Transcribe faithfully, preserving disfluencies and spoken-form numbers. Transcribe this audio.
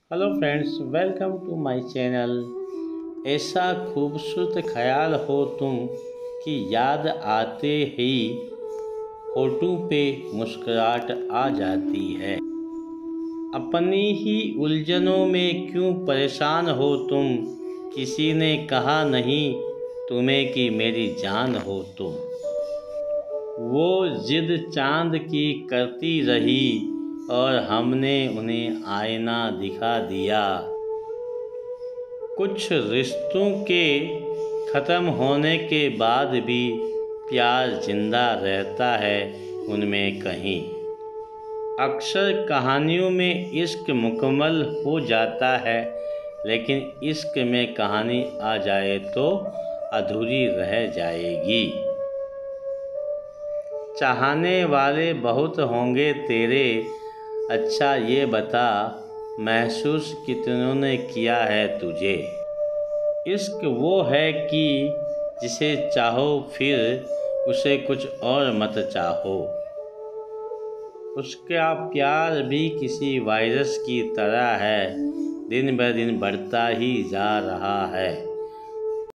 Hello friends, welcome to my channel. ऐसा खूबसूरत ख्याल हो तुम कि याद आते ही होठों पे मुस्कुराहट आ जाती है। अपनी ही उलझनों में क्यों परेशान हो तुम, किसी ने कहा नहीं तुम्हें कि मेरी जान हो तुम। वो जिद चांद की करती रही और हमने उन्हें आईना दिखा दिया। कुछ रिश्तों के ख़त्म होने के बाद भी प्यार जिंदा रहता है उनमें कहीं। अक्सर कहानियों में इश्क मुकम्मल हो जाता है, लेकिन इश्क में कहानी आ जाए तो अधूरी रह जाएगी। चाहने वाले बहुत होंगे तेरे, अच्छा ये बता महसूस कितनों ने किया है तुझे। इश्क वो है कि जिसे चाहो फिर उसे कुछ और मत चाहो। उसका प्यार भी किसी वायरस की तरह है, दिन ब दिन बढ़ता ही जा रहा है।